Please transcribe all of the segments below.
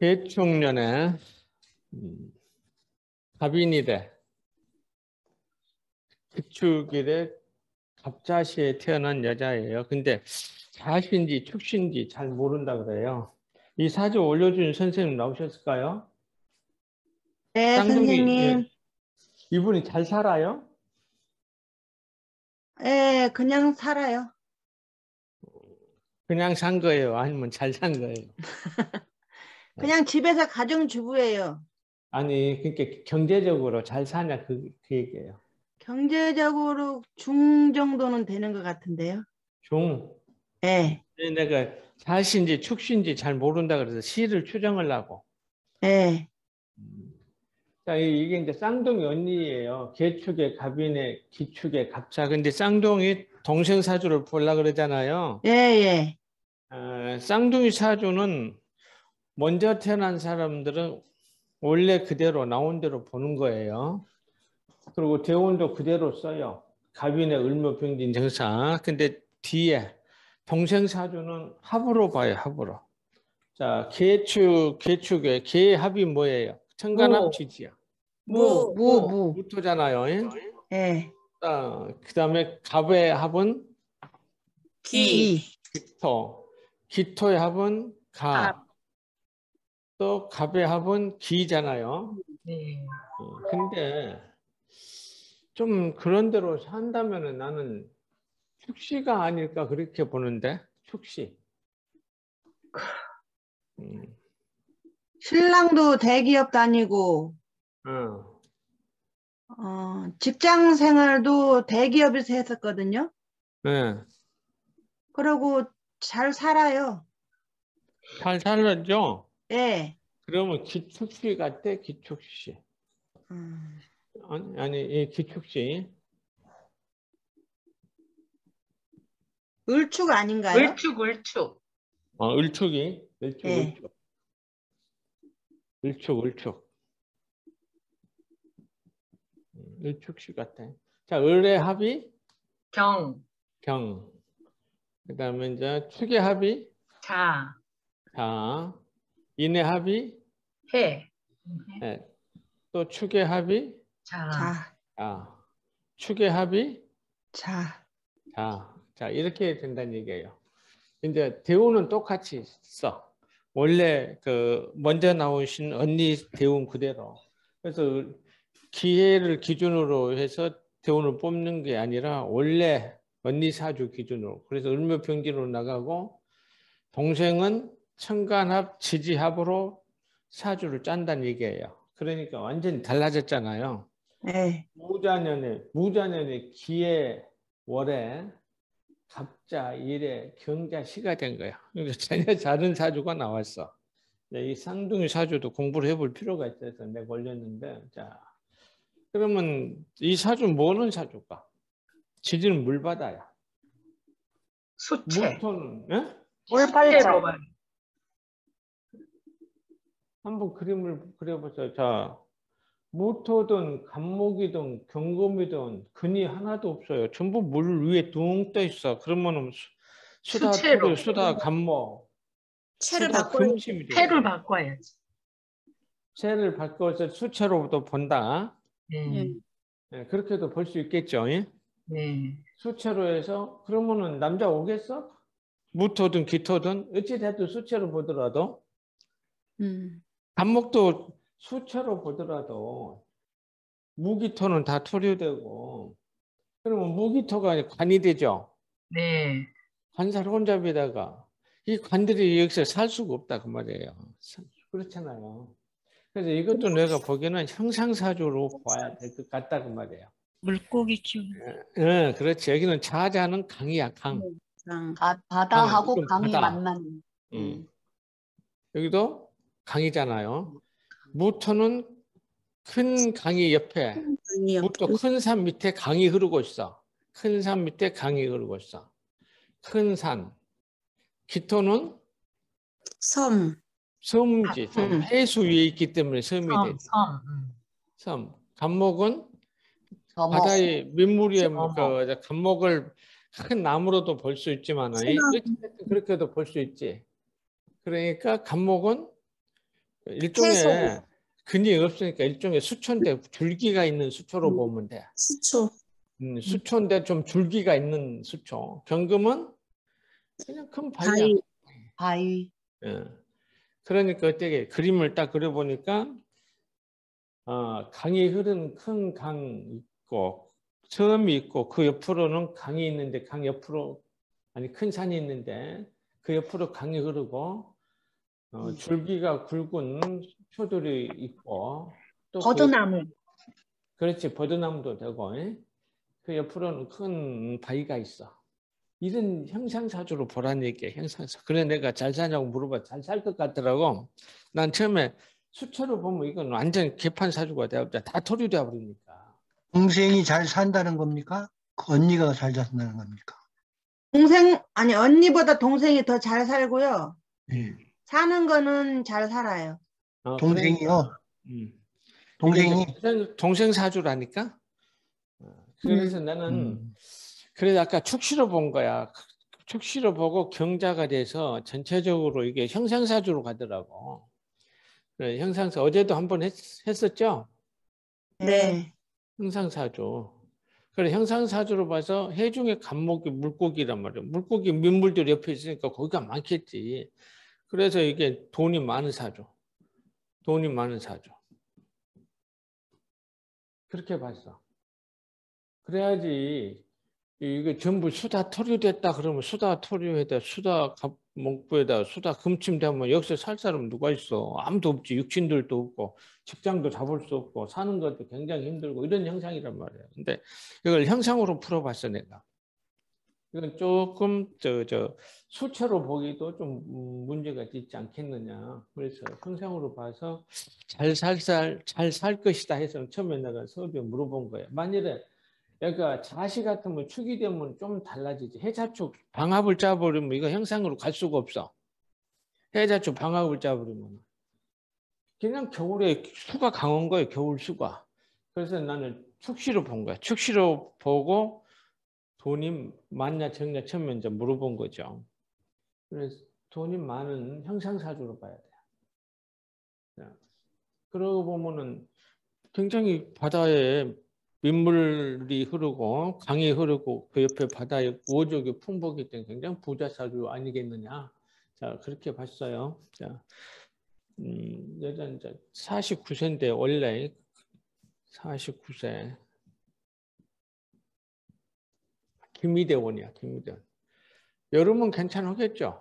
계축년에 갑인이래. 기축일에 갑자시에 태어난 여자예요. 근데 자신지 축신지 잘 모른다 그래요. 이 사주 올려준 선생님 나오셨을까요? 네, 쌍둥이, 선생님. 이분이 잘 살아요? 네, 그냥 살아요. 그냥 산 거예요? 아니면 잘 산 거예요? 그냥 집에서 가정주부예요. 아니, 그러니까 경제적으로 잘 사냐 그 얘기예요. 경제적으로 중 정도는 되는 것 같은데요. 중. 네, 내가 자신지 축신지 잘 모른다 그래서 시를 추정하려고. 네, 자, 이게 이제 쌍둥이 언니예요. 계축의 갑인의 기축의 갑자. 근데 쌍둥이 동생 사주를 보려고 그러잖아요. 예, 예. 쌍둥이 사주는 먼저 태어난 사람들은 원래 그대로 나온 대로 보는 거예요. 그리고 대운도 그대로 써요. 갑인의 을묘병진 정사. 근데 뒤에 동생 사주는 합으로 봐요. 합으로. 자, 계축의 계합이 뭐예요? 천간합 지지야. 무. 무토잖아요. 예. 그 다음에 갑의 합은 기. 기토. 기토의 합은 가. 또 갑의 합은 기잖아요. 네. 근데 좀 그런 대로 산다면 나는 축시가 아닐까 그렇게 보는데. 축시. 신랑도 대기업 다니고, 직장 생활도 대기업에서 했었거든요. 네. 그러고 잘 살아요. 잘 살았죠? 예. 그러면 기축시 같대, 기축시. 아니, 이 기축시. 을축 아닌가요? 을축. 을축이. 예. 을축. 을축시 같아. 자, 을의 합이 경. 그 다음에 이제 축의 합이 자. 인의 합이 해. 네. 또 축의 합이 자. 축의 합이 자. 자, 이렇게 된다는 얘기예요. 이제 대운은 똑같이 써. 원래 그 먼저 나오신 언니 대운 그대로. 그래서 기해를 기준으로 해서 대운을 뽑는 게 아니라 원래 언니 사주 기준으로. 그래서 을묘병진으로 나가고 동생은 천간합 지지합으로 사주를 짠다는 얘기예요. 그러니까 완전히 달라졌잖아요. 네. 무자년에 기해 월에 갑자 일에 경자 시가 된 거야. 그러니까 전혀 다른 사주가 나왔어. 이 쌍둥이 사주도 공부를 해볼 필요가 있어서 내가 올렸는데, 자, 그러면 이 사주는 뭐는 사주일까? 지지는 물바다야. 수채. 무토는 예? 물팔자. 한번 그림을 그려보세요. 자, 무토든 간목이든 경금이든 근이 하나도 없어요. 전부 물 위에 둥 떠 있어. 그러면은 수다 토류, 수다 간목, 수다 금침이 돼. 채를 바꿔야지. 채를 바꿔서 수채로부터 본다. 네. 네, 그렇게도 볼 수 있겠죠. 예? 네. 수채로 해서 그러면은 남자 오겠어? 무토든 기토든 어찌됐든 수채로 보더라도 간목도 수채로 보더라도 무기토는 다 토류되고 그러면 무기토가 관이 되죠. 네. 관살 혼잡에다가 이 관들이 여기서 살 수가 없다 그 말이에요. 그렇잖아요. 그래서 이것도 내가 보기에는 형상사주로 봐야 될 것 같다 그 말이에요. 물고기 키우는. 네, 그렇지. 여기는 자자는 강이야, 강. 바다하고 강이 바다. 만나는. 여기도 강이잖아요. 무토는 큰 강이 옆에, 무토 큰 산 밑에 강이 흐르고 있어. 큰 산 밑에 강이 흐르고 있어. 큰 산. 기토는 섬이지. 섬. 해수 위에 있기 때문에 섬이 되지. 섬. 간목은 바다의 민물 위에 그 간목을 큰 나무로도 볼 수 있지만 어쨌든 그렇게도 볼 수 있지. 그러니까 간목은 일종의 근이 없으니까 일종의 수초인데 줄기가 있는 수초로 보면 돼. 수초. 수초인데 좀 줄기가 있는 수초. 경금은 그냥 큰 바위야. 바위. 바위. 예. 그러니까 어떻게 그림을 딱 그려보니까 강이 흐르는 큰 강 있고 섬이 있고 그 옆으로는 강이 있는데 강 옆으로 아니 큰 산이 있는데 그 옆으로 강이 흐르고 줄기가 굵은 수초들이 있고 또 버드나무. 그렇지 버드나무도 되고 그 옆으로는 큰 바위가 있어. 이런 형상사주로 보란 얘기야. 형상사. 그래 내가 잘 사냐고 물어봐. 잘 살 것 같더라고. 난 처음에 수초로 보면 이건 완전 개판 사주가 되어버려. 다 토류되어 버리니까. 동생이 잘 산다는 겁니까? 그 언니가 잘 산다는 겁니까? 아니, 언니보다 동생이 더 잘 살고요. 예. 사는 거는 잘 살아요. 동생이요? 그러니까, 동생이? 동생 사주라니까. 그래서 나는 그래서 아까 축시로 본 거야. 축시로 보고 경자가 돼서 전체적으로 이게 형상사주로 가더라고. 그래, 형상사 어제도 한번 했었죠? 네. 형상사주. 그래 형상사주로 봐서 해중의 간목이 물고기란 말이야. 물고기 민물들 옆에 있으니까 거기가 많겠지. 그래서 이게 돈이 많은 사주. 돈이 많은 사주. 그렇게 봤어. 그래야지 이게 전부 수다 토류됐다 그러면 수다 토류에다 수다 목부에다 수다 금침되면 여기서 살 사람 누가 있어? 아무도 없지. 육신들도 없고 직장도 잡을 수 없고 사는 것도 굉장히 힘들고 이런 형상이란 말이에요. 근데 이걸 형상으로 풀어봤어 내가. 이건 조금 수채로 보기도 좀 문제가 있지 않겠느냐. 그래서 형상으로 봐서 잘 살 것이다 해서 처음에 내가 서두에 물어본 거예요. 만일에 그러니까 자시 같으면 축이 되면 좀 달라지지. 해자축 방합을 짜버리면 이거 형상으로 갈 수가 없어. 해자축 방합을 짜버리면 그냥 겨울에 수가 강한 거예요. 겨울 수가. 그래서 나는 축시로 본 거야. 축시로 보고 돈이 많냐 적냐 처음에 이제 물어본 거죠. 그래서 돈이 많은 형상사주로 봐야 돼요. 그러고 보면은 굉장히 바다에 민물이 흐르고 강이 흐르고 그 옆에 바다에 우호적이 풍부하기 때문에 굉장히 부자사주 아니겠느냐. 자 그렇게 봤어요. 자, 여자 이제 49세인데 원래 49세 김희대원이야. 김희대원. 여름은 괜찮겠죠?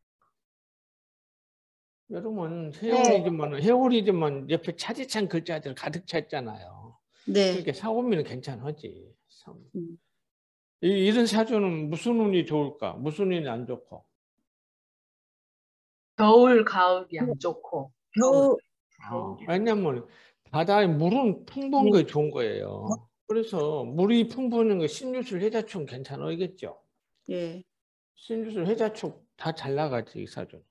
여름은 해월이지만 옆에 차디찬 글자들 가득 차 있잖아요. 네. 그러니까 사오미는 괜찮지. 이런 사주는 무슨 운이 좋을까? 무슨 운이 안 좋고? 겨울, 가을이 안 좋고. 겨울. 왜냐면 바다에 물은 풍부한 게 좋은 거예요. 그래서 물이 풍부한 거 신유술 해자축 괜찮아겠죠? 예. 신유술 해자축 다 잘 나가지 이 사주는.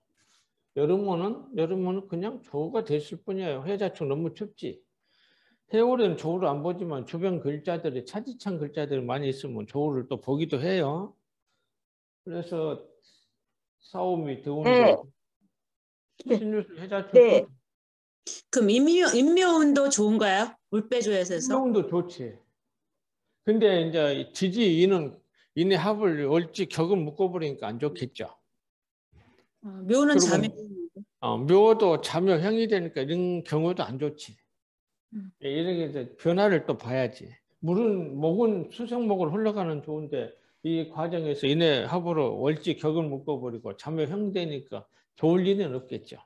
여름은 그냥 조우가 됐을 뿐이에요. 해자축 너무 춥지. 해월에는 조우를 안 보지만 주변 글자들이 차디찬 글자들이 많이 있으면 조우를 또 보기도 해요. 그래서 싸움이 더운도 신유술 해자축도 그럼 인묘운도 좋은가요? 물배조에서? 인명도 좋지. 근데 이제 지지인은 인의 합을 얼지 격을 묶어버리니까 안 좋겠죠. 묘는 자묘. 묘도 자묘형이 되니까 이런 경우도 안 좋지. 이렇게 이제 변화를 또 봐야지. 목은 수성목을 흘러가는 좋은데 이 과정에서 인의 합으로 월지 격을 묶어버리고 자묘형 되니까 좋을 일은 없겠죠.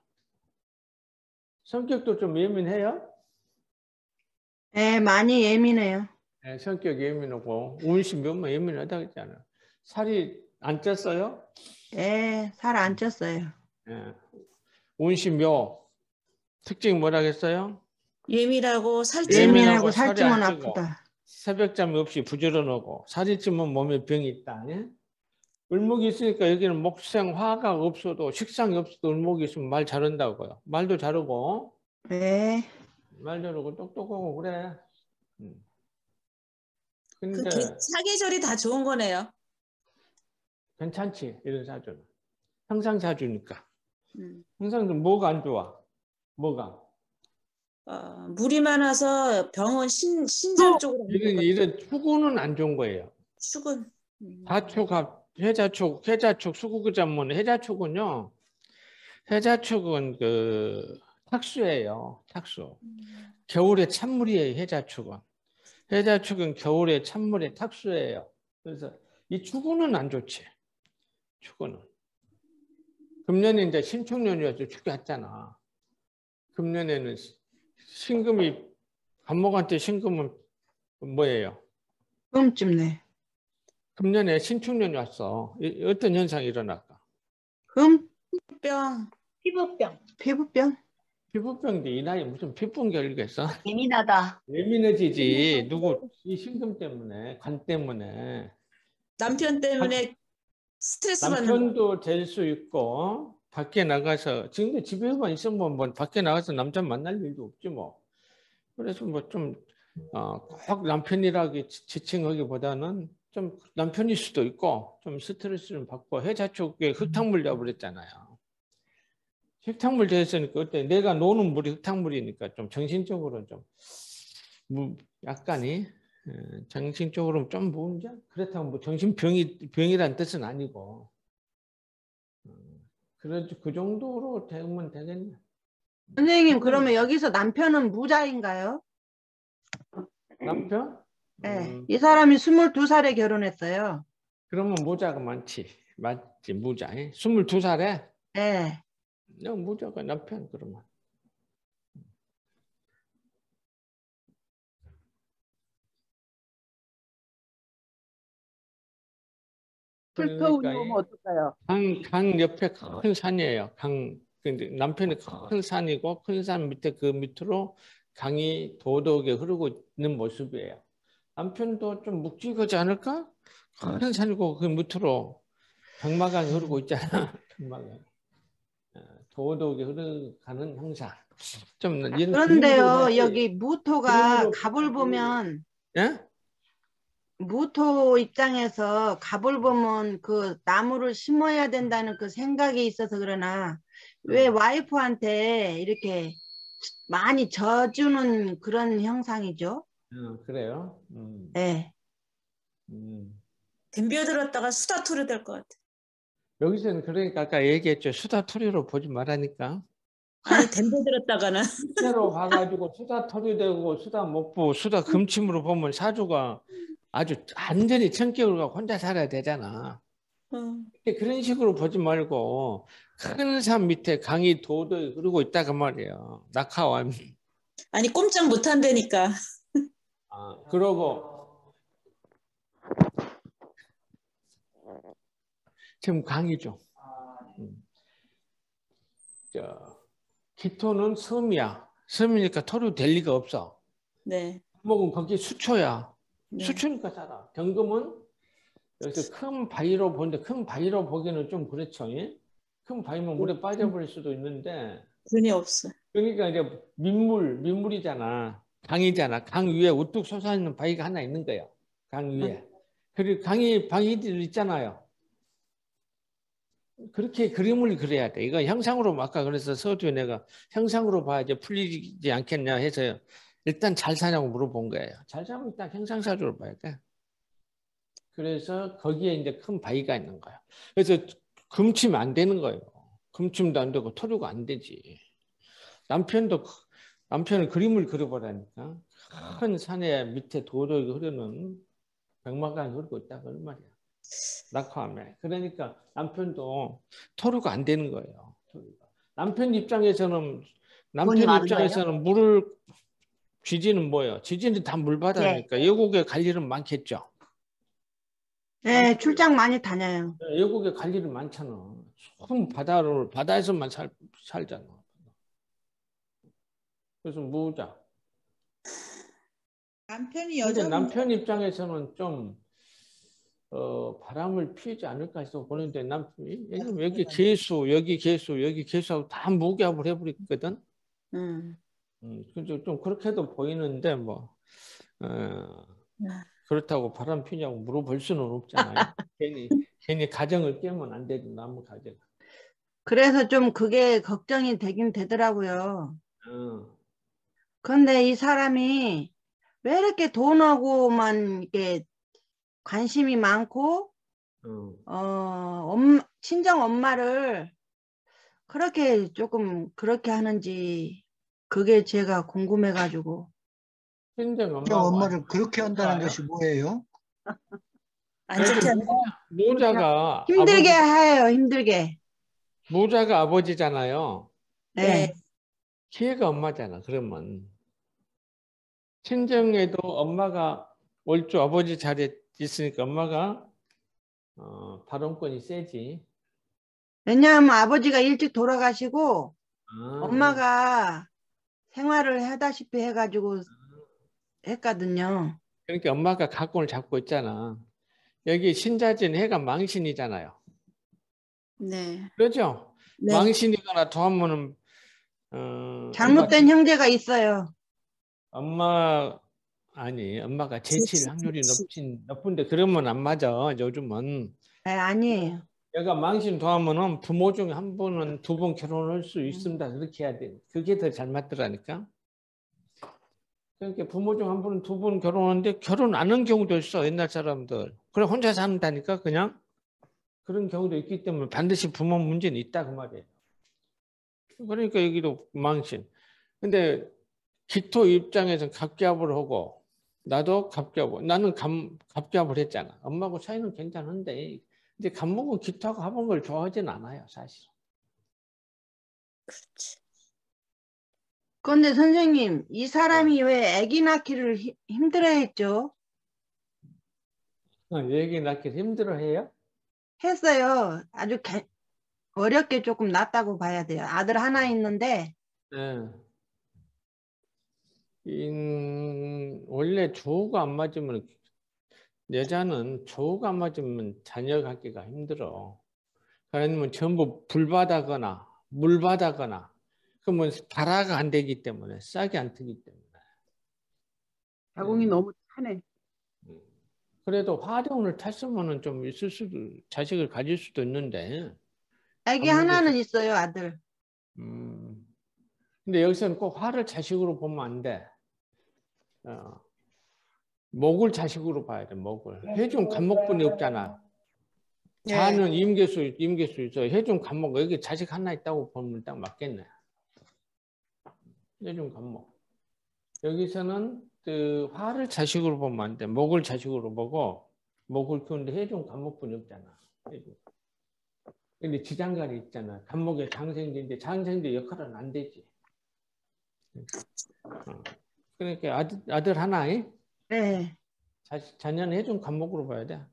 성격도 좀 예민해요? 네, 많이 예민해요. 네, 성격 예민하고 운신묘만 예민하다고 했잖아요. 살이 안 쪘어요? 네, 살 안 쪘어요. 네. 운신묘 특징 뭐라겠어요? 예민하고 살찌. 예민하고 살이 살찌면 안 찌고, 아프다. 새벽잠이 없이 부지런하고 살이 찌면 몸에 병이 있다. 예? 을목이 있으니까 여기는 목생 화가 없어도 식상이 없어도 을목이 있으면 말 잘한다고요. 말도 잘하고 네. 말 잘하고 똑똑하고 그래. 그 근데 사계절이 다 좋은 거네요. 괜찮지 이런 사주는. 형상사주니까. 형상은 뭐가 안 좋아? 뭐가? 물이 많아서 병원 신장 쪽으로 이런 축구는 안 좋은 거예요. 축은. 다축, 해자축, 수구구자문. 해자축은요. 해자축은 그 탁수예요. 탁수. 겨울에 찬물이에요. 해자축은. 해자축은 겨울에 찬물에 탁수예요. 그래서 이 축구는 안 좋지. 축구는. 금년에 이제 신축년이어서 축이 왔잖아. 금년에는 신금이 간목한테 신금은 뭐예요? 금쯤네. 금년에 신축년이 왔어. 어떤 현상이 일어날까? 금? 병. 피부병. 피부병? 피부병도 이 나이 무슨 피부병 결겠어? 예민하다. 예민해지지. 누구 이 신금 때문에, 간 때문에. 남편 때문에 스트레스 받는 거. 남편도 될 수 있고 밖에 나가서 지금도 집에만 있으면 뭐 밖에 나가서 남자 만날 일도 없지 뭐. 그래서 뭐 좀 꼭 남편이라고 지칭하기보다는 좀 남편일 수도 있고 좀 스트레스를 받고 해자 쪽에 흙탕물 잡으랬잖아요. 흙탕물 되었으니까 어때? 내가 노는 물이 흙탕물이니까 좀 정신적으로 좀 약간이 정신적으로 좀 문제? 그렇다고 뭐 정신병이란 뜻은 아니고 그래도 그 정도로 되면 되겠네. 선생님, 그러면 여기서 남편은 무자인가요? 남편? 네. 이 사람이 22살에 결혼했어요. 그러면 무자가 많지. 맞지, 무자. 22살에? 네. 무자가 남편 그러면. 풀터운이면 어떨까요? 강 옆에 큰 산이에요. 근데 남편이 큰 산이고 큰 산 밑에 그 밑으로 강이 도덕에 흐르고 있는 모습이에요. 남편도 좀 묵직하지 않을까? 큰 산이고 그 밑으로 병마강이 흐르고 있잖아. 병마강. 도덕에 흐르가는 형상. 좀 이런 그런데요, 여기 무토가 갑을 보면, 예? 무토 입장에서 갑을 보면 그 나무를 심어야 된다는 그 생각이 있어서 그러나, 왜 와이프한테 이렇게 많이 져주는 그런 형상이죠? 그래요? 네. 덤벼들었다가 수다투리 될 것 같아. 여기서는 그러니까 아까 얘기했죠. 수다투리로 보지 말라니까. 아니 덤벼들었다가는 실제로 봐가지고 수다 터리되고 수다 먹고 수다 금침으로 보면 사주가 아주 완전히 성격을 갖고 혼자 살아야 되잖아. 근데 그런 식으로 보지 말고 큰 산 밑에 강이 도도히 흐르고 있다가 말이에요. 낙하와 아니 꼼짝 못한다니까. 그러고 지금 강이죠. 기토는 섬이야. 섬이니까 토로 될 리가 없어. 네. 목은 거기 수초야. 네. 수초니까 살아. 경금은 여기서 큰 바위로 보는데 큰 바위로 보기는 좀 그렇죠. 예? 큰 바위면 물에 빠져버릴 수도 있는데 눈이 없어. 그러니까 이제 민물이잖아. 강이잖아. 강 위에 우뚝 솟아있는 바위가 하나 있는 거예요. 강 위에. 그리고 바위들 있잖아요. 그렇게 그림을 그려야 돼. 이거 형상으로 아까 그래서 서두에 내가 형상으로 봐야지 풀리지 않겠냐 해서 일단 잘 사냐고 물어본 거예요. 잘 사면 일단 형상사주로 봐야 돼. 그래서 거기에 이제 큰 바위가 있는 거야. 그래서 금치면 안 되는 거예요. 금침도 안 되고 토류가 안 되지. 남편은 그림을 그려보라니까. 큰 산의 밑에 도덕이 흐르는 백마강이 흐르고 있다 그 말이야. 낙화암에. 그러니까 남편도 토류가 안 되는 거예요. 토류가. 남편 입장에서는 물을 지지는 뭐예요? 지지는 다 물바다니까 외국에 갈 일은 많겠죠. 네, 출장 많이 다녀요. 외국에 갈 일은 많잖아. 큰 바다에서만 살잖아. 그래서 무자. 남편 입장에서는 좀 바람을 피우지 않을까 해서 보는데 남편이 여기 개수하고 다 무기압을 해버렸거든. 그래서 좀 그렇게도 보이는데 뭐 그렇다고 바람 피냐고 물어볼 수는 없잖아요. 괜히 가정을 깨면 안 되지. 나무 가정. 그래서 좀 그게 걱정이 되긴 되더라고요. 어, 그런데 이 사람이 왜 이렇게 돈하고만 이렇게 관심이 많고, 어. 친정 엄마를 그렇게 조금 그렇게 하는지 그게 제가 궁금해가지고. 친정 저 엄마하고 안 엄마를 그렇게 한다는 좋아요? 것이 뭐예요? 안 좋게 하는 모자가 힘들게 해요, 힘들게. 모자가 아버지잖아요. 네. 네. 기회가 엄마잖아. 그러면 친정에도 엄마가 올주 아버지 자리에 있으니까 엄마가 발언권이 세지. 왜냐하면 아버지가 일찍 돌아가시고 아, 엄마가 생활을 하다시피 해가지고 했거든요. 그러니까 엄마가 각본을 잡고 있잖아. 여기 신자진 해가 망신이잖아요. 네. 그렇죠? 네. 망신이거나 더하면은 잘못된 형제가 있어요. 엄마가 제칠 확률이 높은데 그러면 안 맞아. 요즘은 네, 아니에요. 얘가 망신 더하면은 부모 중에 한 분은 두 번 결혼할 수 있습니다. 그렇게 해야 돼. 그게 더 잘 맞더라니까. 그러니까 부모 중 한 분은 두 번 결혼하는데 결혼 안 한 경우도 있어. 옛날 사람들. 그래 혼자 산다니까 그냥 그런 경우도 있기 때문에 반드시 부모 문제는 있다 그 말이에요. 그러니까 여기도 망신. 근데 기토 입장에서 갑갑을 하고 나도 갑갑을 나는 갑갑을 했잖아. 엄마하고 차이는 괜찮은데 이제 갑목은 기토하고 합은 걸 좋아하진 않아요 사실. 그렇지. 그런데 선생님, 이 사람이 왜 아기 낳기를 힘들어했죠? 얘기 낳기 힘들어해요? 했어요. 아주 어렵게 조금 낳았다고 봐야 돼요. 아들 하나 있는데, 네. 원래 조우가 안 맞으면 여자는 조우가 안 맞으면 자녀 갖기가 힘들어. 아니면 전부 불바다거나 물바다거나 그러면 발화가 안 되기 때문에 싹이 안 트기 때문에. 자궁이 네. 너무 차네. 그래도 화병을 탔으면은 좀 있을 수도 자식을 가질 수도 있는데 아기 감목에서 하나는 있어요, 아들. 근데 여기서는 꼭 화를 자식으로 보면 안 돼. 목을 자식으로 봐야 돼. 목을 해중 간목분이 없잖아. 네. 자는 임계수 있어. 해중 간목 여기 자식 하나 있다고 보면 딱 맞겠네. 해중 간목. 여기서는 그 화를 자식으로 보면 안 돼. 목을 자식으로 보고 목을 키우는데 해중 간목분이 없잖아. 해중. 근데 지장간이 있잖아. 간목에 장생지인데 장생지 역할은 안 되지. 그러니까 아들 하나에 네. 자녀는 해중 간목으로 봐야 돼.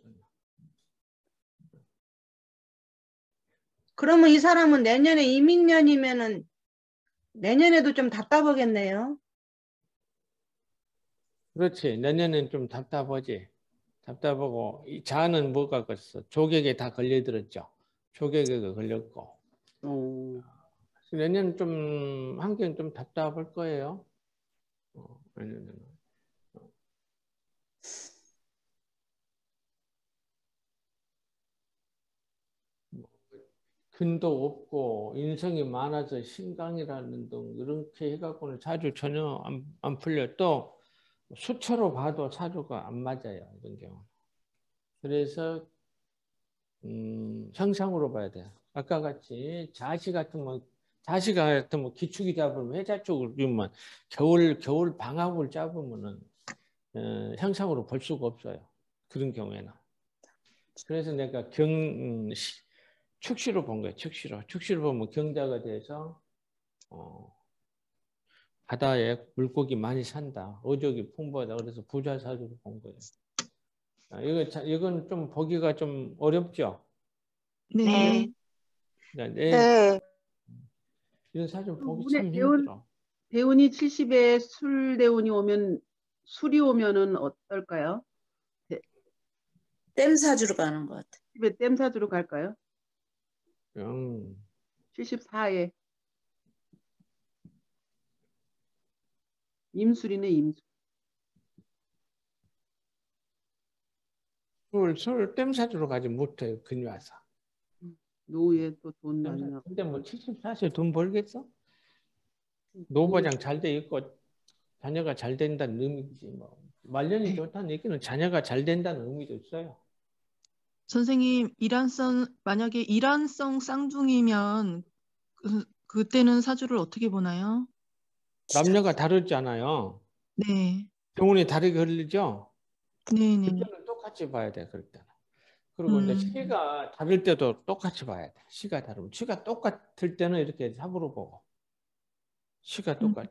그러면 이 사람은 내년에 이민년이면은 내년에도 좀 답답하겠네요. 그렇지. 내년엔 좀 답답하지. 답답하고 이 자는 뭐가 걸렸어. 조객에 다 걸려들었죠. 조객에 걸렸고. 내년 좀 환경 좀 답답할 거예요. 내년에는. 근도 없고 인성이 많아서 신강이라는 등 이렇게 해갖고는 사주 전혀 안 풀려. 또 수초로 봐도 사주가 안 맞아요. 이런 경우. 그래서 형상으로 봐야 돼요. 아까 같이 자시 같으면 기축이 잡으면 해자 쪽을 보면 겨울 방학을 잡으면은 형상으로 볼 수가 없어요. 그런 경우에는. 그래서 내가 축시로 본 거예요. 축시로 보면 경자가 돼서 바다에 물고기 많이 산다. 어족이 풍부하다. 그래서 부자 사주로 본 거예요. 이건 좀 보기가 좀 어렵죠. 네. 네. 이런 사주 보기 운에 참 힘들어. 대운이 70에 술대운이 오면 술이 오면은 어떨까요? 땜 사주로 가는 것 같아. 집에 땜사주로 갈까요? 음, 74에 임술이네 임술. 술 땜사주로 가지 못해요. 근위 와서. 노후에 또 돈 많이 나고. 근데 뭐 74세 돈 벌겠어? 노후보장 잘 돼 있고 자녀가 잘 된다는 의미지 뭐. 말년이 좋다는 얘기는 자녀가 잘 된다는 의미도 있어요. 선생님, 만약에 일란성 쌍둥이면 그때는 사주를 어떻게 보나요? 남녀가 다르지 않아요. 네. 병원이 다르게 흘리죠? 네네. 그때는 똑같이 봐야 돼, 그럴 때는. 그리고 이제 시가 다를 때도 똑같이 봐야 돼. 시가 다르면. 시가 똑같을 때는 이렇게 삽으로 보고. 시가 똑같아.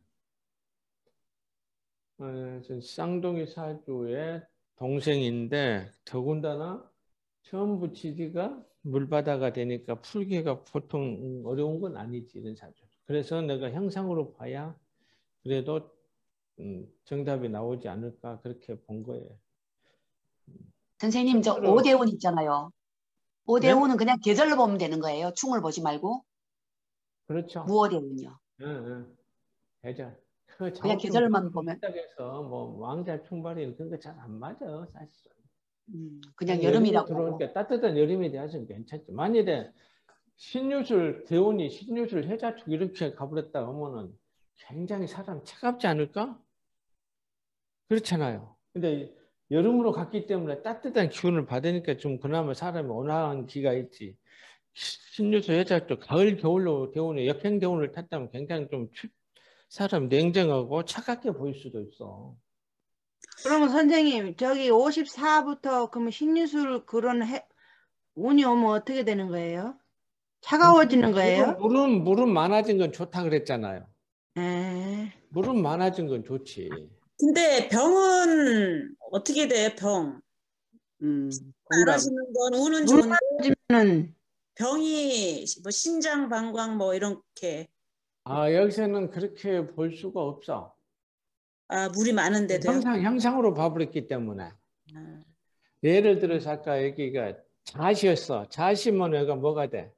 쌍둥이 사주의 동생인데 더군다나 처음부 지지가 물바다가 되니까 풀기가 보통 어려운 건 아니지, 이런 사주. 그래서 내가 형상으로 봐야 그래도 정답이 나오지 않을까 그렇게 본 거예요. 선생님, 저 실제로- 오대운 있잖아요. 네? 오대운은 그냥 계절로 보면 되는 거예요. 충을 보지 말고. 그렇죠. 무오대운요. 응. 계절. 그 그냥 계절만 보면. 해서 뭐 왕자 충발이 그런 거 잘 안 맞아, 사실은. 그냥 여름이라고. 들어오니까 따뜻한 여름이 돼서 괜찮지. 만일에 신유술 대운이 신유술 해자축 이렇게 가버렸다 하면은 굉장히 사람 차갑지 않을까? 그렇잖아요. 근데 여름으로 갔기 때문에 따뜻한 기운을 받으니까 좀 그나마 사람이 온화한 기가 있지. 신유술 해자축 가을 겨울로 대운에 역행 대운을 탔다면 굉장히 좀 사람 냉정하고 차갑게 보일 수도 있어. 그러면 선생님 저기 54부터 그러면 신유술 그런 운이 오면 어떻게 되는 거예요? 차가워지는 거예요? 물은 많아진 건 좋다 그랬잖아요. 에. 물은 많아진 건 좋지. 근데 병은 어떻게 돼요? 병. 건강. 많아지는 건 운은 물 좋은데 많아지면은 병이 뭐 신장, 방광 뭐 이렇게 여기서는 그렇게 볼 수가 없어. 물이 많은데도요. 형상으로 봐버렸기 때문에. 아, 예를 들어서 아까 여기가 자시였어. 자시면 여기가 뭐가 돼?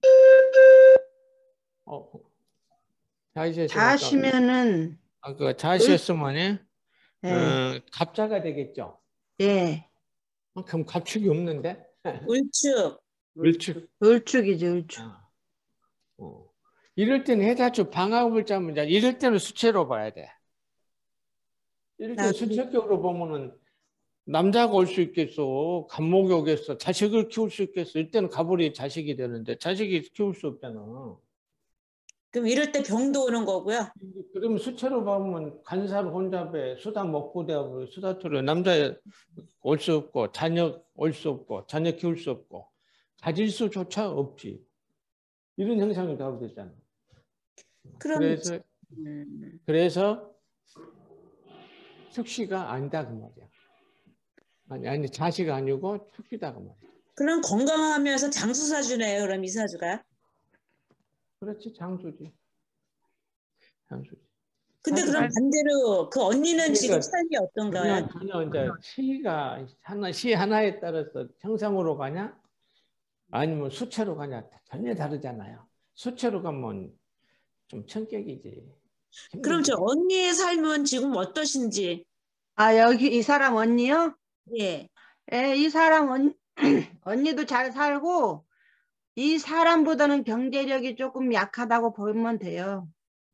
자시면은 그 자시였으면 예. 갑자가 되겠죠. 예. 그럼 갑축이 없는데? 울축. 을축. 을축이죠, 을축. 이럴 때는 해자축 방학을 짜면 이럴 때는 수체로 봐야 돼. 이럴 때는 수체격으로 보면은 남자가 올 수 있겠어. 간목이 오겠어. 자식을 키울 수 있겠어. 이때는 가불이 자식이 되는데 자식이 키울 수 없잖아. 그럼 이럴 때 병도 오는 거고요. 그러면 수체로 보면 간살 혼잡에 수다 먹고 대하고 수다투로 남자 올 수 없고 자녀 올 수 없고 자녀 키울 수 없고 가질 수조차 없지. 이런 형상이 다 되잖아. 그럼 그래서 축시가 아니다 그 말이야. 아니 자시가 아니고 축시다 그 말이야. 그럼 건강하면서 장수사주네요. 그럼 이 사주가. 그렇지 장수지. 근데 그럼 반대로 그 언니는 지금 삶이 어떤가요? 전혀 이제 시 하나에 따라서 형상으로 가냐 아니면 수체로 가냐 전혀 다르잖아요. 수체로 가면 좀 천격이지. 그럼 저 언니의 삶은 지금 어떠신지? 여기 이 사람 언니요? 예. 예, 이 사람 언니도 잘 살고 이 사람보다는 경제력이 조금 약하다고 보면 돼요.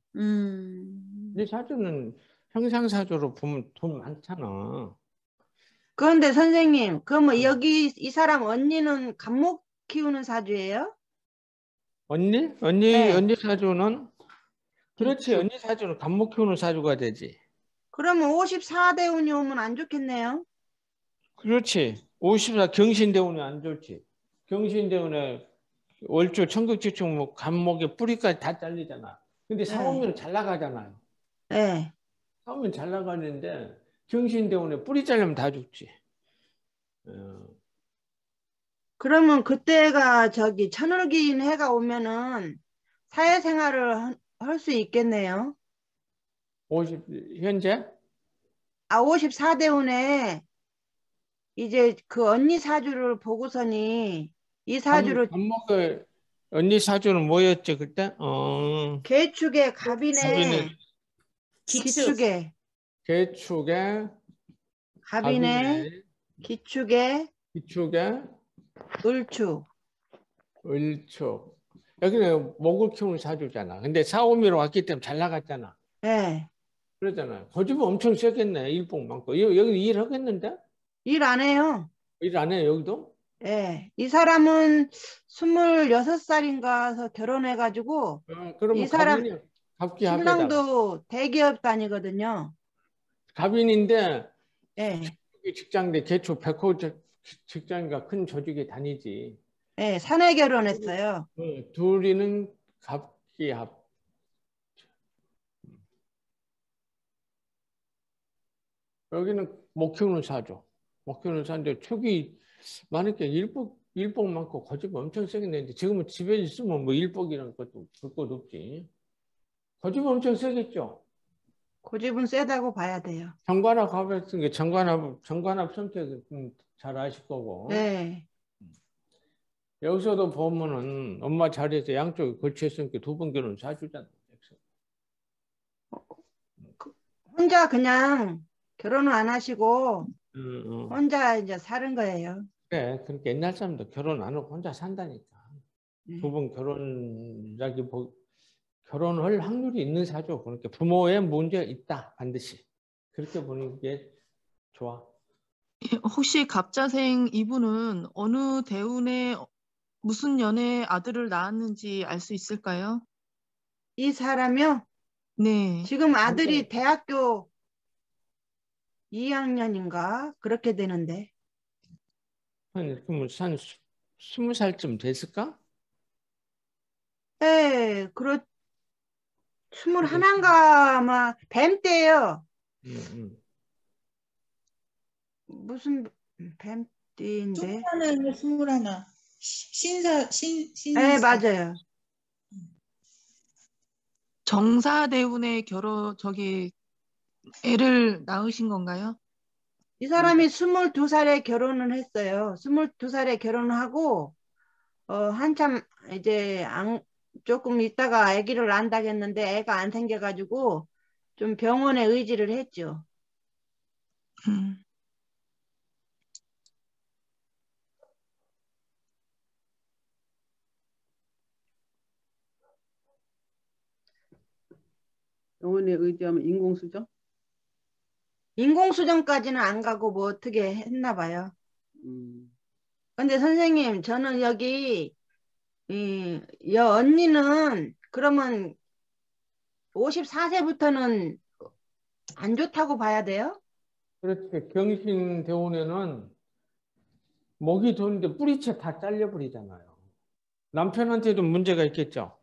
이 사주는 형상사주로 보면 돈 많잖아. 그런데 선생님, 그러면 여기 이 사람 언니는 간목 키우는 사주예요? 언니 사주는 그렇지. 언니 사주는 간목 키우는 사주가 되지. 그러면 54대운이 오면 안 좋겠네요. 그렇지. 54 경신대운이 안 좋지. 경신대운에 월주 천극지축 뭐 간목에 뿌리까지 다 잘리잖아. 근데 사오면 잘 나가잖아요. 네. 사오면 잘 나가는데 경신대운에 뿌리 잘리면 다 죽지. 그러면 그때가 저기 천을기인 해가 오면은 사회생활을 할 수 있겠네요. 현재? 54대운에 이제 그 언니 사주를 보고서니 이 사주를 간목을 언니 사주는 뭐였지 그때? 개축에 갑이네. 기축. 개축에 갑이네. 기축에 기축에 을축. 을초. 여기는 목을 키우는 사주잖아. 근데 사오미로 왔기 때문에 잘 나갔잖아. 예. 그러잖아. 고집은 엄청 세겠네. 일복 많고. 여기 일 하겠는데? 일 안 해요. 일 안 해, 여기도? 예. 이 사람은 26살인가서 결혼해가지고 그러면 이 사람 갑인이, 갑기합에다가. 신랑도 대기업 다니거든요. 갑인인데 예. 직장인데 개초 백호 직장인가 큰 조직에 다니지. 예. 사내 결혼했어요. 둘이는 갑기합. 여기는 목 키우는 사죠. 목 키우는 사인데 축이 많으니까 일복 많고 고집 엄청 세게 내는데 지금은 집에 있으면 뭐 일복이라는 것도 볼 것도 없지. 고집 엄청 세겠죠. 고집은 세다고 봐야 돼요. 정관합 가봤으니까 정관합 선택 잘 아실 거고. 네. 여기서도 보면은 엄마 자리에서 양쪽에 걸쳐 있으니까 두 번 결혼 사주잖아. 혼자 그냥 결혼을 안 하시고 응. 혼자 이제 사는 거예요. 그래, 그러니까 옛날 사람도 결혼 안 하고 혼자 산다니까. 네. 두 번 결혼할 확률이 있는 사주. 그러니까 부모의 문제가 있다, 반드시. 그렇게 보는 게 좋아. 혹시 갑자생 이분은 어느 대운에 무슨 연의 아들을 낳았는지 알 수 있을까요? 이 사람이요? 네. 지금 아들이 대학교 2학년인가 그렇게 되는데. 그러면 한 20살쯤 됐을까? 네, 21인가 아마 뱀 때예요. 무슨 뱀띠인데? 21. 네, 맞아요. 정사대운에 애를 낳으신 건가요? 이 사람이 22살에 결혼을 했어요. 22살에 결혼을 하고 한참 이제 조금 있다가 아기를 낳는다겠는데 애가 안 생겨가지고 좀 병원에 의지를 했죠. 병원에 의지하면 인공수정? 인공수정까지는 안 가고 뭐 어떻게 했나 봐요. 근데 선생님, 저는 여기 여 언니는 그러면 54세부터는 안 좋다고 봐야 돼요? 그렇지. 경신 대운에는 목이 도는데 뿌리채 다 잘려버리잖아요. 남편한테도 문제가 있겠죠.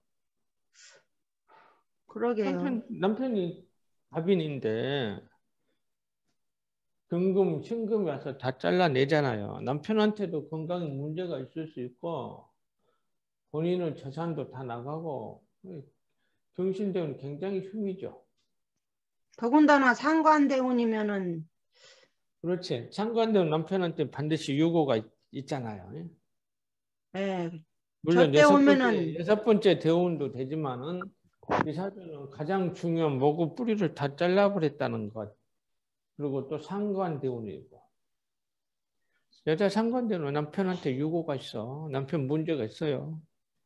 그러게요. 남편이 갑인인데 등금, 신금이 와서 다 잘라내잖아요. 남편한테도 건강에 문제가 있을 수 있고 본인의 재산도 다 나가고 경신대운은 굉장히 흉이죠. 더군다나 상관대운이면은 그렇지. 상관대운 남편한테 반드시 유고가 있잖아요. 예. 물론 저때 오면은 여섯 번째 대운도 되지만은 이 사주는 가장 중요한 목의 뿌리를 다 잘라버렸다는 것. 그리고 또 상관대운이고. 여자 상관대운은 남편한테 유고가 있어. 남편 문제가 있어요.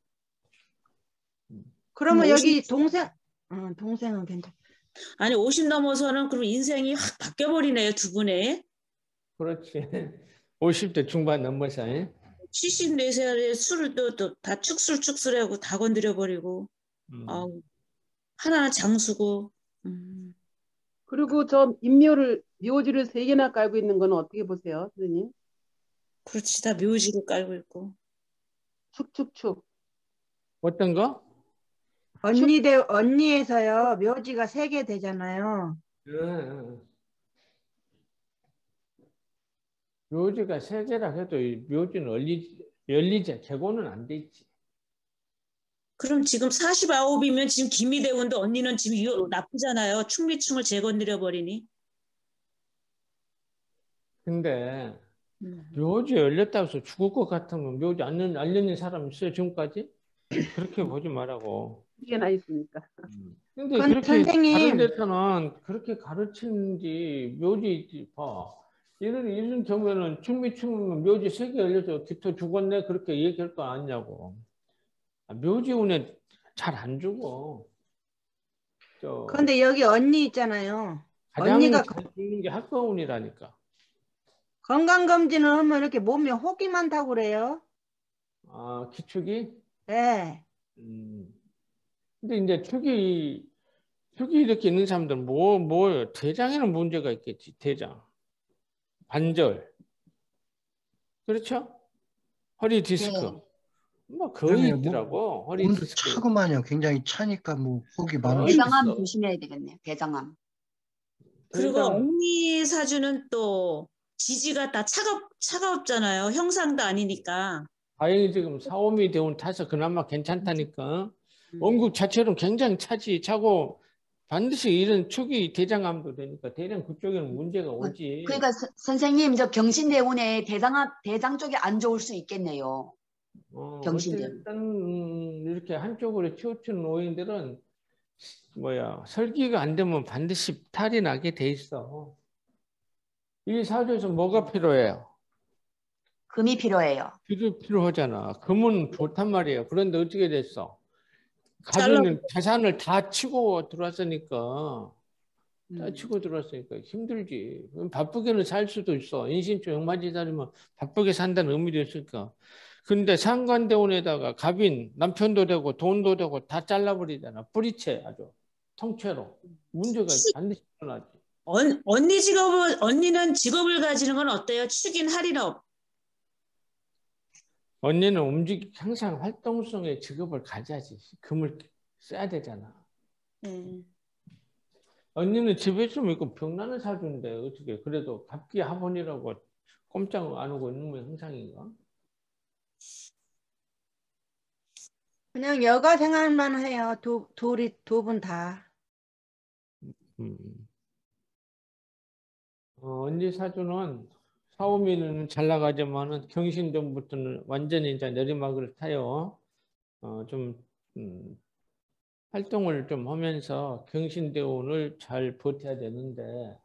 그러면 50 여기 동생은 괜찮아. 아니 50 넘어서는 그럼 인생이 확 바뀌어버리네요, 두 분의. 그렇지. 50대 중반 넘어서. 74살에 술을 또 다 축술하고 다 건드려버리고. 하나는 장수고. 그리고 묘지를 3개나 깔고 있는 건 어떻게 보세요, 선생님? 그렇지, 다 묘지를 깔고 있고. 축. 어떤 거? 언니에서요. 묘지가 3개 되잖아요. 묘지가 3개라 해도 묘지는 열리지 개고는 안 돼 있지. 그럼 지금 49이면 지금 기미대운도 언니는 지금 나쁘잖아요. 충미충을 재건드려 버리니. 근데 묘지 열렸다고 해서 죽을 것 같으면 묘지 안 열린 사람 있어요, 지금까지? 그렇게 보지 말라고. 3개나 있으니까. 근데 그렇게 다른 데서는 그렇게 가르치는지 묘지 봐. 이런 경우에는 충미충 묘지 3개 열려서 기토 죽었네 그렇게 얘기할 거 아니냐고. 묘지 운에 잘 안 죽어. 그런데 여기 언니 있잖아요. 가장 언니가 잘 죽는 게 학과운이라니까. 건강검진을 하면 이렇게 몸에 혹이 많다고 그래요. 아, 기축이? 네. 근데 이제 축이 이렇게 있는 사람들은 대장에는 문제가 있겠지. 대장. 관절. 그렇죠? 허리 디스크. 네. 뭐 거의 그러면 있더라고. 허리 몸도 디스크. 차고만요. 굉장히 차니까 뭐 혹이 거의 많으시. 대장암 있어. 조심해야 되겠네요. 대장암. 그리고 대장. 언니 사주는 또 지지가 다 차갑잖아요. 형상도 아니니까. 다행히 지금 사오미 대운 타서 그나마 괜찮다니까. 원국 자체로는 굉장히 차고 반드시 이런 축이 대장암도 되니까 대장 그쪽에는 문제가 오지. 그러니까 선생님 저 경신대운에 대장 쪽이 안 좋을 수 있겠네요. 경신대운. 어쨌든 이렇게 한쪽으로 치우친 노인들은 설기가 안 되면 반드시 탈이 나게 돼 있어. 이 사주에서 뭐가 필요해요? 금이 필요해요. 필요하잖아. 금은 좋단 말이에요. 그런데 어떻게 됐어? 가족은 재산을 다 치고 들어왔으니까 힘들지. 바쁘게는 살 수도 있어. 인신주 영마지 살이면 바쁘게 산다는 의미도 있으니까. 근데 상관대운에다가 갑인, 남편도 되고 돈도 되고 다 잘라버리잖아. 뿌리채 아주 통째로. 문제가 반드시 일어나지. 언니는 직업을 가지는 건 어때요? 축인 할인업. 언니는 항상 활동성의 직업을 가져야지. 금을 써야 되잖아. 언니는 집에 좀 있고 병나는 사주인데 어떻게 그래도 갑기 하본이라고 꼼짝 안 하고 있는 게 형상인가? 그냥 여가 생활만 해요. 두 분 다. 언니 사주는 사오미는 잘 나가지만은 경신전부터는 완전히 이제 내리막을 타요. 좀 활동을 좀 하면서 경신대운을 잘 버텨야 되는데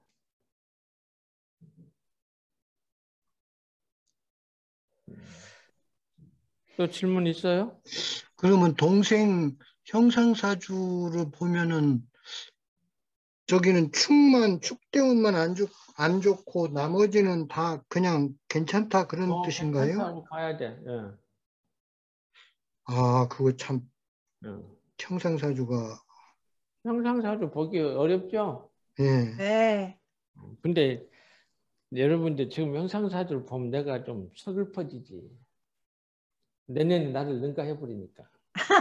또 질문 있어요? 그러면 동생 형상사주를 보면은 저기는 축대운만 안 좋고 나머지는 다 그냥 괜찮다 그런 뜻인가요? 괜찮다고 봐야 돼. 예. 아, 그거 참 예. 형상사주가 형상사주 보기 어렵죠? 예. 네. 근데 여러분들 지금 형상사주를 보면 내가 좀 서글퍼지지. 내년에 나를 능가해버리니까.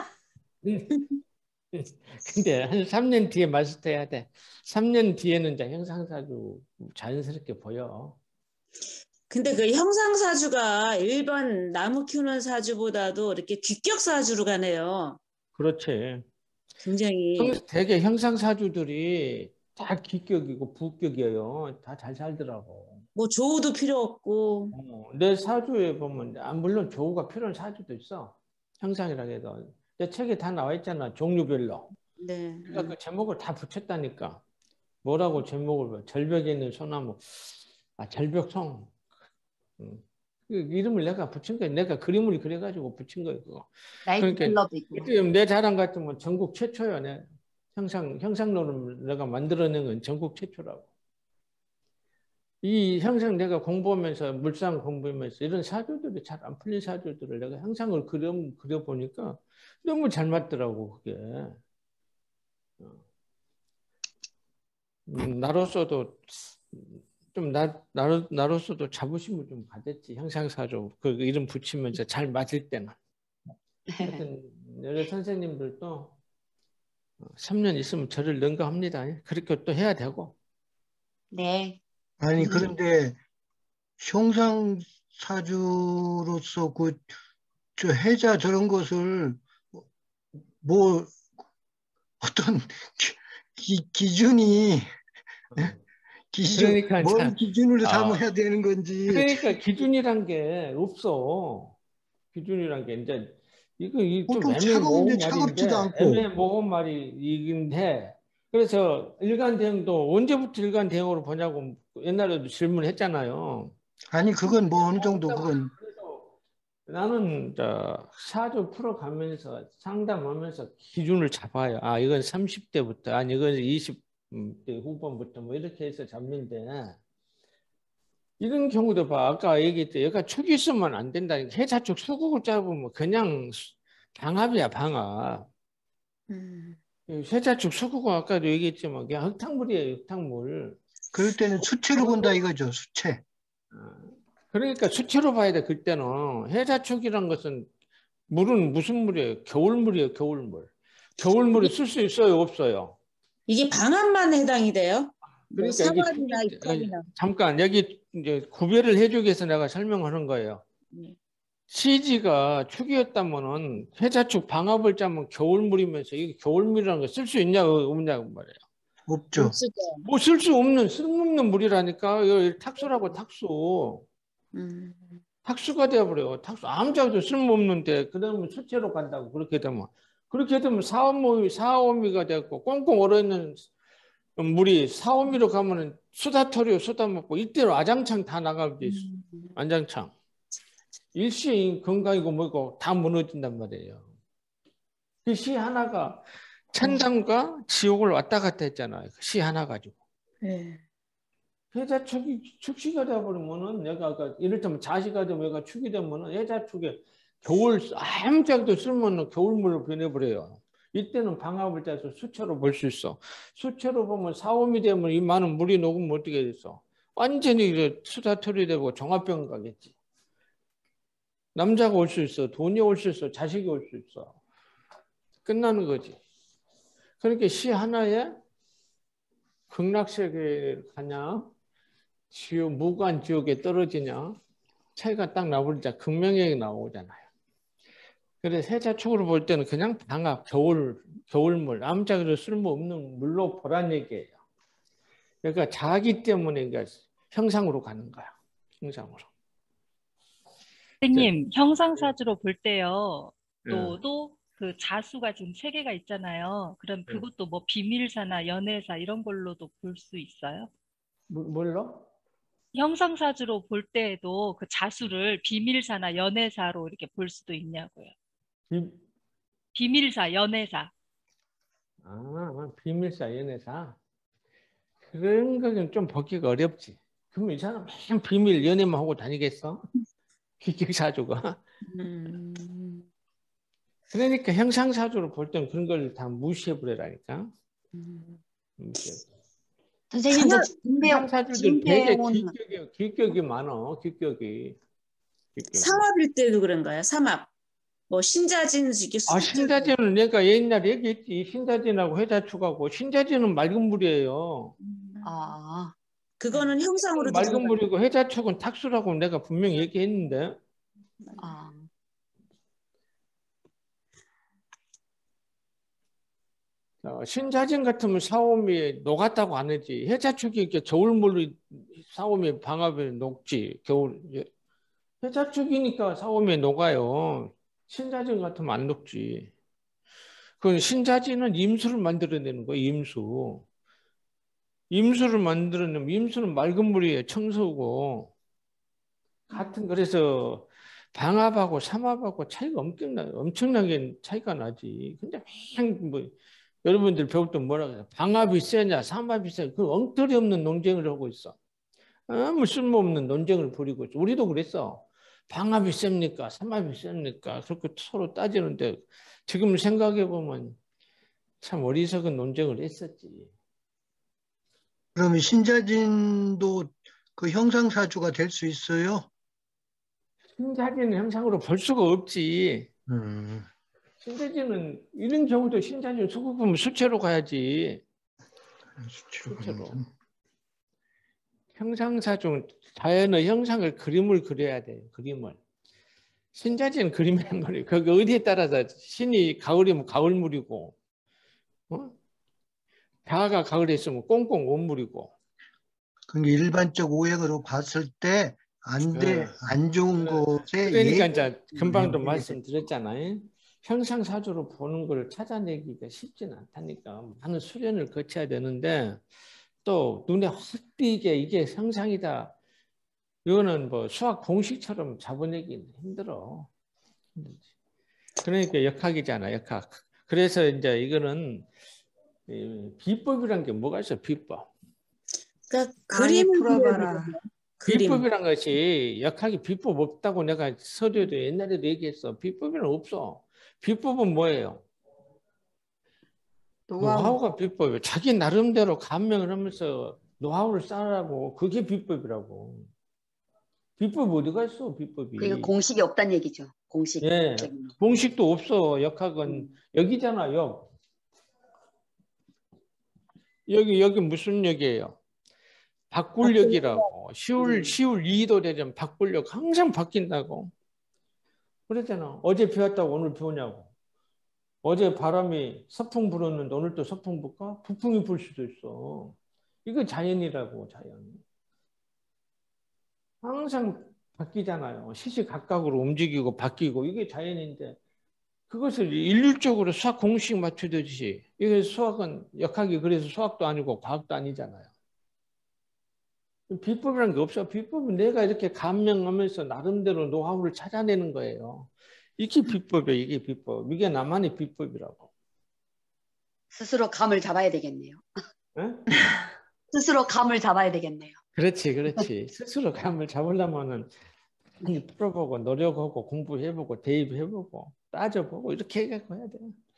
근데 한 3년 뒤에 마스터해야 돼. 3년 뒤에는 이제 형상사주 자연스럽게 보여. 근데 그 형상사주가 일반 나무 키우는 사주보다도 이렇게 귀격사주로 가네요. 그렇지. 굉장히. 되게 형상사주들이 다 기격이고 부격이에요. 다 잘 살더라고. 뭐 조우도 필요 없고. 내 사주에 보면 물론 조우가 필요한 사주도 있어. 형상이라고 해도. 내 책에 다 나와 있잖아. 종류별로. 네. 그러니까 그 제목을 다 붙였다니까. 뭐라고 제목을 절벽에 있는 소나무. 절벽송. 그 이름을 내가 붙인 거야. 내가 그림을 그려가지고 붙인 거예요. 그거. 나이트 그러니까 클럽도 있고. 내 자랑 같으면 전국 최초야. 형상론을 내가 만들어낸 건 전국 최초라고. 이 형상 내가 공부하면서 물상 공부하면서 이런 사주들이 잘 안 풀린 사주들을 내가 형상을 그려보니까 너무 잘 맞더라고 그게. 나로서도 좀 나로서도 자부심을 좀 가졌지. 형상사주 그 이름 붙이면서 잘 맞을 때는. 하여튼 여러 선생님들도 3년 있으면 저를 능가합니다. 그렇게 또 해야 되고. 네. 아니 그런데 형상사주로서 저 해자 저런 것을 뭐 어떤 기준이 그러니까 뭘 기준으로 삼아야 되는 건지. 그러니까 기준이란 게 없어. 기준이란 게 이제 이거 좀 보통 차가운데 차갑지도 않고. 애매모호한 말이긴데 그래서 일간 대응도 언제부터 일간 대응으로 보냐고 옛날에도 질문했잖아요. 아니 그건 뭐 어느 정도 그건 나는 사주 풀어가면서 상담하면서 기준을 잡아요. 아 이건 30대부터, 아니 이건 20대 후반부터 뭐 이렇게 해서 잡는데 이런 경우도 봐. 아까 얘기했듯이 얘가 축이 있으면 안 된다니까. 해자축 수국을 잡으면 그냥 방압이야, 방압. 해자축 수국은 아까도 얘기했지만 그냥 흙탕물이에요, 흙탕물. 그럴 때는 수치로 본다 이거죠. 수치. 그러니까 수치로 봐야 돼. 그때는 해자축이란 것은 물은 무슨 물이에요? 겨울물이에요, 겨울물. 겨울물을 쓸 수 있어요, 없어요? 이게 방압만 해당이 돼요? 뭐 그러니까 이게 사월이나 입장이나. 잠깐 여기 이제 구별을 해주기 위해서 내가 설명하는 거예요. 시지가 축이었다면은 해자축 방압을 짜면 겨울물이면서 이게 겨울물이라는 거 쓸 수 있냐고 없냐고 말이에요. 없죠. 뭐 쓸 수 없는 쓸모없는 물이라니까. 이거 탁수라고 탁수. 탁수가 되어버려요. 탁수 아무짝도 쓸모없는데 그다음에 수채로 간다고. 그렇게 되면 4오미가 되고 꽁꽁 얼어있는 물이 4오미로 가면은 수다터리로 쏟아먹고 이때로 아장창 다 나가게 있어. 안장창. 일시 건강이고 뭐고 다 무너진단 말이에요. 그 시 하나가 천당과 지옥을 왔다 갔다 했잖아요. 그 시 하나 가지고. 네. 해자축이 축시가 되어버리면은 내가 아까 이를테면 자시가 되면 얘가 축이 되면은 해자축에 겨울 아무짝도 쓸모없는 겨울물로 변해버려요. 이때는 방압을 짜서 수채로 볼 수 있어. 수채로 보면 4오미 되면 이 많은 물이 녹으면 어떻게 됐어? 완전히 수다털이 되고 종합병 가겠지. 남자가 올 수 있어. 돈이 올 수 있어. 자식이 올 수 있어. 끝나는 거지. 그러니까 시 하나에 극락세계에 가냐, 지옥, 무관 지옥에 떨어지냐, 차이가 딱 나버리자 극명하게 나오잖아요. 그래서 해자축으로 볼 때는 그냥 방압, 겨울물, 아무짝에도 쓸모없는 물로 보란 얘기예요. 그러니까 자기 때문에 형상으로 가는 거야. 형상으로. 선생님, 형상사주로 볼 때요. 예. 또 그 자수가 지금 3개가 있잖아요. 그럼 그것도 뭐 비밀사나 연애사 이런 걸로도 볼 수 있어요? 뭘로? 형상사주로 볼 때에도 그 자수를 비밀사나 연애사로 이렇게 볼 수도 있냐고요. 비밀사, 연애사. 아, 비밀사, 연애사. 그런 거는 좀 보기가 어렵지. 그럼 이 사람 맨 비밀 연애만 하고 다니겠어? 기격사주가. 그러니까 형상사주로 볼 때는 그런 걸 다 무시해버리라니까. 선생님, 저 형상사주들 되게 기격이 많아. 기격이. 삼합일 때도 그런가요? 삼합. 뭐 신자진 이게 신자진은 내가 옛날에 얘기했지. 신자진하고 해자축하고 신자진은 맑은 물이에요. 아, 그거는 형상으로 맑은 물이고 해자축은 탁수라고 내가 분명히 얘기했는데. 아. 신자진 같으면 4오미에 녹았다고 안 하지. 해자축이 이렇게 겨울물이 4오미 방압에 녹지. 겨울 해자축이니까 4오미에 녹아요. 신자진 같으면 안 녹지. 그 신자진은 임수를 만들어내는 거예요. 임수. 임수를 만들어내면 임수는 맑은 물이에요. 청소고. 같은 그래서 방압하고 삼압하고 차이가 엄청나게 차이가 나지. 근데 뭐 여러분들 배울 때 뭐라 그래요? 방압이 세냐, 삼압이 세냐. 그 엉터리 없는 논쟁을 하고 있어. 아무 쓸모없는 논쟁을 벌이고 있어. 우리도 그랬어. 방압이 셉니까? 삼압이 셉니까? 그렇게 서로 따지는데 지금 생각해 보면 참 어리석은 논쟁을 했었지. 그러면 신자진도 그 형상사주가 될 수 있어요? 신자진은 형상으로 볼 수가 없지. 신자진은 이런 경우도 신자진 수국 보면 수채로 가야지. 수채로. 형상사중 자연의 형상을 그림을 그려야 돼요. 그림을. 신자진은 그림이란 거예요. 거기 어디에 따라서 신이 가을이면 가을물이고, 자가 가을에 있으면 꽁꽁 온물이고. 그게 일반적 오행으로 봤을 때 안 좋은 것에 그러니까 이제 금방도 말씀드렸잖아요. 형상사주로 보는 걸 찾아내기가 쉽지는 않다니까. 많은 수련을 거쳐야 되는데 또 눈에 확 띄게 이게 형상이다. 이거는 뭐 수학 공식처럼 잡아내기는 힘들어. 그러니까 역학이잖아, 역학. 그래서 이제 이거는 비법이란 게 뭐가 있어, 비법. 그러니까 많이 그림을 풀어봐라. 그림. 비법이란 것이 역학이 비법 없다고 내가 서류에도 옛날에도 얘기했어. 비법은 없어. 비법은 뭐예요? 노하우. 노하우가 비법이에요. 자기 나름대로 감명을 하면서 노하우를 쌓으라고. 그게 비법이라고. 비법 어디가 있어, 비법이. 그러니까 공식이 없다는 얘기죠. 공식. 예, 공식도 없어. 역학은 역이잖아, 역. 여기 무슨 역이에요? 바꿀역이라고. 시울 2도 되면 바꿀역 항상 바뀐다고. 그랬잖아. 어제 비 왔다고 오늘 비 오냐고. 어제 바람이 서풍 불었는데 오늘 또 서풍 불까? 북풍이 불 수도 있어. 이거 자연이라고, 자연. 항상 바뀌잖아요. 시시각각으로 움직이고 바뀌고 이게 자연인데 그것을 일률적으로 수학 공식 맞추듯이 이게 수학은 역학이 그래서 수학도 아니고 과학도 아니잖아요. 비법이라는 게 없어. 비법은 내가 이렇게 감명하면서 나름대로 노하우를 찾아내는 거예요. 이게 비법이에요. 이게 비법. 이게 나만의 비법이라고. 스스로 감을 잡아야 되겠네요. 네? 스스로 감을 잡아야 되겠네요. 그렇지, 그렇지. 스스로 감을 잡으려면은 많이 풀어보고 노력하고 공부해보고 대입해보고 따져보고 이렇게 해갖고 해야 돼요.